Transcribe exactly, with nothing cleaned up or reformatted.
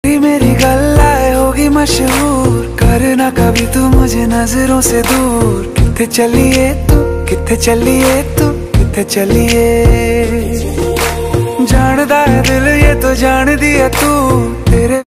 मेरी गल्लाए होगी मशहूर, करना कभी तू मुझे नजरों से दूर। किथे चलिए तू, किथे चलिए तू, किथे चलिए। जानदा है दिल ये तो जान दिया तू, तेरे